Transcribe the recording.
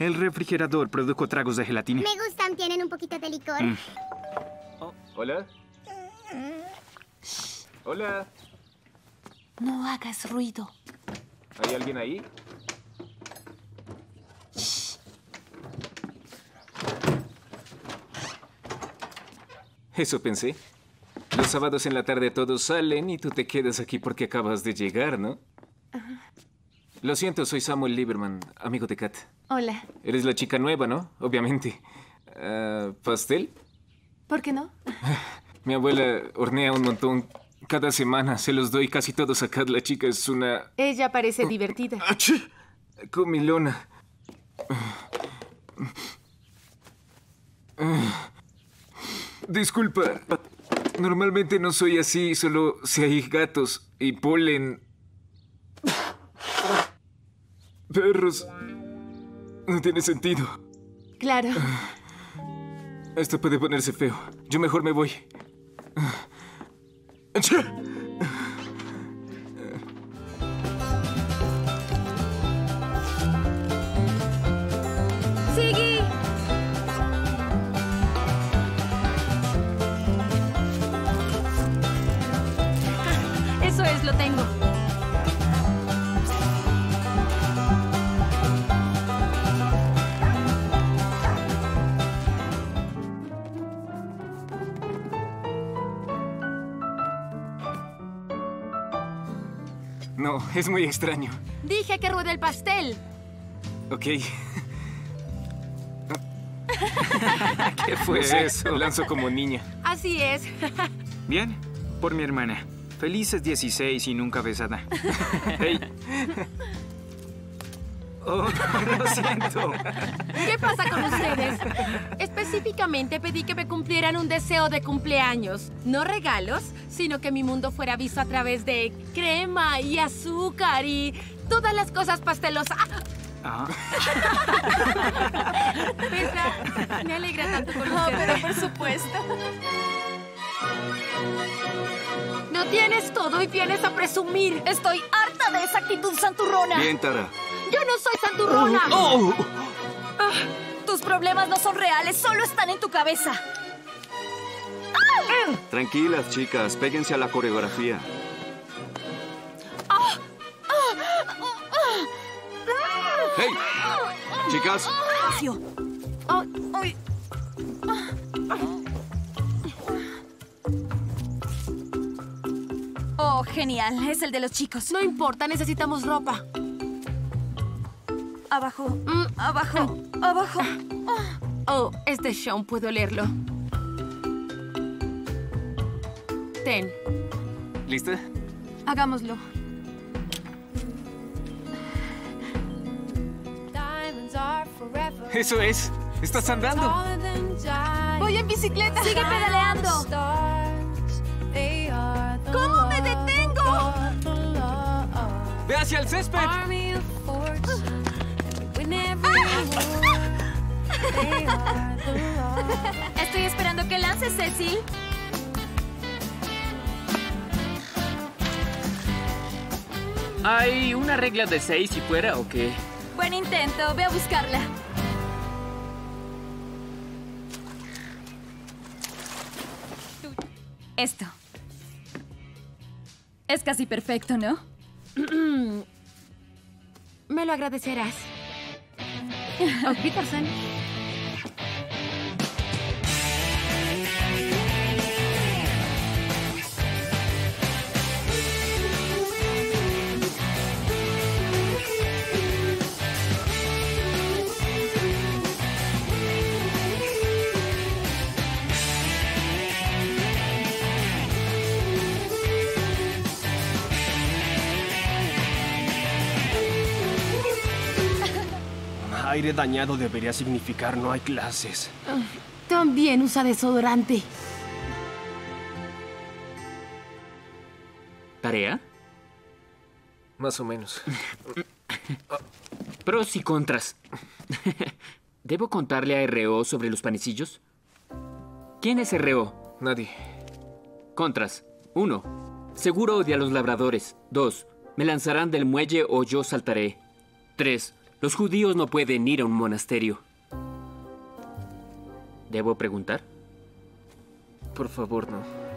El refrigerador produjo tragos de gelatina. Me gustan, tienen un poquito de licor. Oh, ¿hola? Hola. No hagas ruido. ¿Hay alguien ahí? Eso pensé. Los sábados en la tarde todos salen y tú te quedas aquí porque acabas de llegar, ¿no? Lo siento, soy Samuel Lieberman, amigo de Kat. Hola. Eres la chica nueva, ¿no? Obviamente. ¿Pastel? ¿Por qué no? Mi abuela hornea un montón cada semana. Se los doy casi todos a Kat. La chica es una... Ella parece divertida. ¡Achí! Comilona. Disculpa. Normalmente no soy así, solo si hay gatos y polen. Perros. No tiene sentido. Claro. Esto puede ponerse feo. Yo mejor me voy. ¡Achí! ¡Siggy! Eso es, lo tengo. No, es muy extraño. Dije que ruede el pastel. Ok. ¿Qué fue eso? Lanzo como niña. Así es. Bien, por mi hermana. Felices 16 y nunca besada. Hey. Oh, lo siento. ¿Qué pasa con ustedes? Específicamente pedí que me cumplieran un deseo de cumpleaños. No regalos, sino que mi mundo fuera visto a través de crema y azúcar y todas las cosas pastelosas. Ah. Petra, me alegra tanto No, conocerte. pero por supuesto. No tienes todo y vienes a presumir. Estoy harta de esa actitud santurrona. Bien, Tara. Yo no soy santurrona. ¡Oh! Tus problemas no son reales, solo están en tu cabeza. Tranquilas, chicas. Péguense a la coreografía. ¡Hey! Chicas. Despacio. Uy. Oh, genial. Es el de los chicos. No importa, necesitamos ropa. Abajo. Abajo. Abajo. Oh, este Sean, puedo leerlo. Ten, ¿Lista? hagámoslo. Eso es. Estás andando. Voy en bicicleta. Sigue pedaleando. ¿Cómo me detengo? ¡Ve hacia el césped! Estoy esperando que lances, Cecil. ¿Hay una regla de 6 si fuera o qué? Buen intento. Ve a buscarla. Esto. Es casi perfecto, ¿no? Me lo agradecerás. Oh, Peterson. Aire dañado debería significar no hay clases. También usa desodorante. ¿Tarea? Más o menos. Pros y contras. ¿Debo contarle a R.O. sobre los panecillos? ¿Quién es R.O.? Nadie. Contras. 1. Seguro odia a los labradores. 2. Me lanzarán del muelle o yo saltaré. 3. Los judíos no pueden ir a un monasterio. ¿Debo preguntar? Por favor, no.